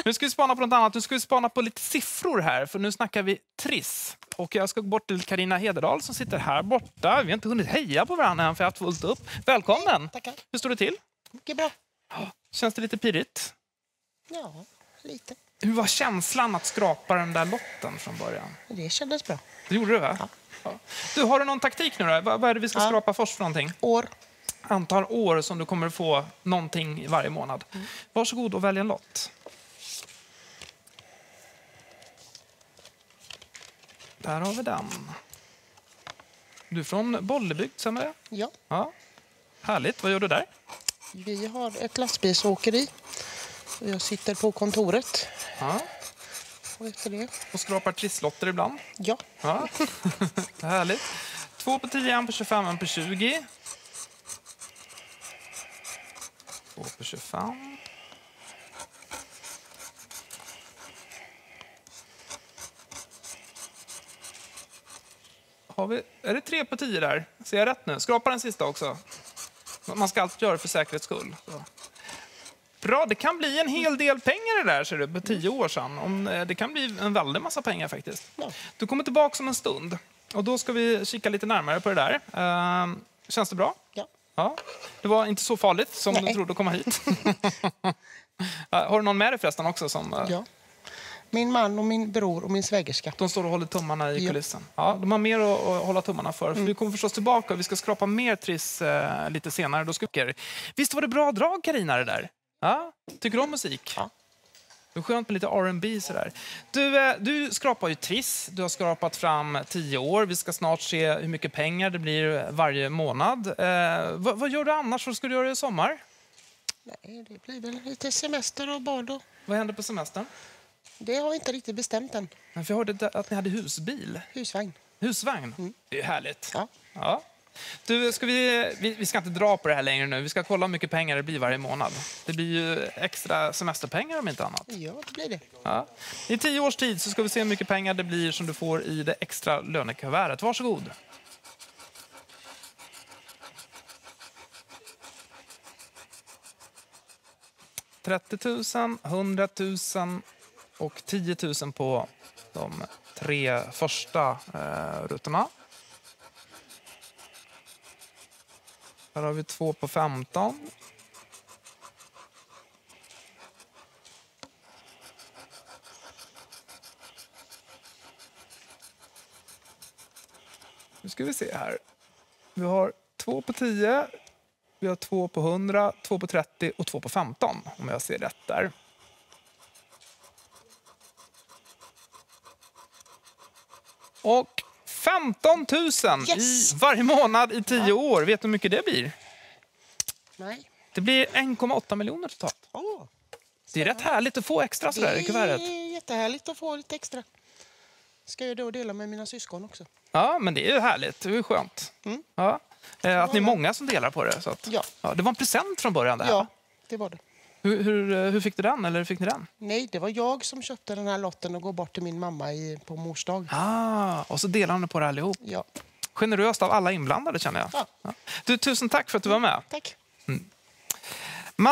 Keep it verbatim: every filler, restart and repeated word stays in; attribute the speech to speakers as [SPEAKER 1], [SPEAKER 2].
[SPEAKER 1] Nu ska vi spana på något annat. Nu ska vi spana på lite siffror här. För nu snackar vi triss. Och jag ska gå bort till Carina Hederdal som sitter här borta. Vi har inte hunnit heja på varandra än för jag har haft fullt upp. Välkommen!
[SPEAKER 2] Tackar.
[SPEAKER 1] Hur står det till?
[SPEAKER 2] Mycket bra.
[SPEAKER 1] Känns det lite pirrigt?
[SPEAKER 2] Ja, lite.
[SPEAKER 1] Hur var känslan att skrapa den där lotten från början?
[SPEAKER 2] Det kändes bra.
[SPEAKER 1] Det gjorde du, va?
[SPEAKER 2] Ja.
[SPEAKER 1] Ja. Du, har du någon taktik nu då? Vad vad är det vi ska
[SPEAKER 2] Ja.
[SPEAKER 1] skrapa först för någonting?
[SPEAKER 2] År.
[SPEAKER 1] Antal år som du kommer att få någonting varje månad.
[SPEAKER 2] Mm.
[SPEAKER 1] Varsågod och välj en lott. Där har vi den. Du är från Bollebygd, stämmer det?
[SPEAKER 2] Ja.
[SPEAKER 1] Ja. Härligt. Vad gör du där?
[SPEAKER 2] Vi har ett lastbilsåkeri. Och jag sitter på kontoret.
[SPEAKER 1] Ja.
[SPEAKER 2] Och efter det.
[SPEAKER 1] Och skrapar trisslotter ibland.
[SPEAKER 2] Ja.
[SPEAKER 1] Ja. Härligt. Två på tio, en på tjugofem, en på tjugo. Två på tjugofem. Har vi, är det tre på tio där? Ser jag rätt nu? Skrapa den sista också. Man ska alltid göra det för säkerhets skull. Så. Bra, det kan bli en hel del pengar det där, ser du, på tio år sedan. Om, det kan bli en väldigt massa pengar faktiskt.
[SPEAKER 2] Ja.
[SPEAKER 1] Du kommer tillbaka om en stund. Och då ska vi kika lite närmare på det där. Uh, känns det bra?
[SPEAKER 2] Ja.
[SPEAKER 1] Ja. Det var inte så farligt som
[SPEAKER 2] Nej.
[SPEAKER 1] du trodde att komma hit. uh, har du någon med dig förresten också? Som, uh,
[SPEAKER 2] Ja. Min man och min bror och min svägerska.
[SPEAKER 1] De står och håller tummarna i
[SPEAKER 2] Ja.
[SPEAKER 1] kulissen. Ja, de har mer att, att hålla tummarna för. för. Vi kommer förstås tillbaka och vi ska skrapa mer triss uh, lite senare. Då ska vi... Visst var det bra drag, Carina, det där? Ja? Tycker du om musik?
[SPEAKER 2] Ja.
[SPEAKER 1] Det är skönt med lite R and B sådär. Du, eh, du skrapar ju triss. Du har skrapat fram tio år. Vi ska snart se hur mycket pengar det blir varje månad. Eh, vad, vad gör du annars? Vad ska du göra i sommar?
[SPEAKER 2] Nej, det blir väl lite semester och bad. Och...
[SPEAKER 1] Vad händer på semestern?
[SPEAKER 2] Det har vi inte riktigt bestämt än.
[SPEAKER 1] Men för jag hörde att ni hade husbil.
[SPEAKER 2] Husvagn.
[SPEAKER 1] Husvagn?
[SPEAKER 2] Mm.
[SPEAKER 1] Det är härligt.
[SPEAKER 2] Ja.
[SPEAKER 1] Ja. Du, ska vi, vi, vi ska inte dra på det här längre nu. Vi ska kolla hur mycket pengar det blir varje månad. Det blir ju extra semesterpengar om inte annat.
[SPEAKER 2] Ja, det blir det.
[SPEAKER 1] Ja. I tio års tid så ska vi se hur mycket pengar det blir som du får i det extra lönekuvertet. Varsågod. trettio tusen, hundra tusen och tio tusen på de tre första eh, rutorna. Här har vi två på femton. Nu ska vi se här. Vi har två på tio, vi har två på hundra, två på trettio och två på femton, om jag ser rätt där. Och femton tusen
[SPEAKER 2] Yes!
[SPEAKER 1] i varje månad i tio år. Vet du hur mycket det blir?
[SPEAKER 2] Nej.
[SPEAKER 1] Det blir en komma åtta miljoner totalt.
[SPEAKER 2] Åh,
[SPEAKER 1] Det är rätt härligt att få extra sådär i kuvertet.
[SPEAKER 2] det är jättehärligt att få lite extra. Ska jag då dela med mina syskon också?
[SPEAKER 1] Ja, men det är ju härligt. Det är ju skönt.
[SPEAKER 2] Mm.
[SPEAKER 1] Ja. Eh, Att ni är många som delar på det. Så att,
[SPEAKER 2] Ja.
[SPEAKER 1] ja, det var en present från början det här.
[SPEAKER 2] Ja, det var det.
[SPEAKER 1] Hur, hur, hur fick du den? Eller fick ni den?
[SPEAKER 2] Nej, det var jag som köpte den här lotten och går bort till min mamma i, på mors dag.
[SPEAKER 1] Ah, och så delar ni på det allihop.
[SPEAKER 2] Ja,
[SPEAKER 1] Generöst av alla inblandade känner jag.
[SPEAKER 2] Ja.
[SPEAKER 1] Ja. Du, tusen tack för att du var med.
[SPEAKER 2] tack.
[SPEAKER 1] Mm.